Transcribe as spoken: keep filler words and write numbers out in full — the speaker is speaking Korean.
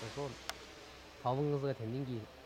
そうそう。多分それ天然記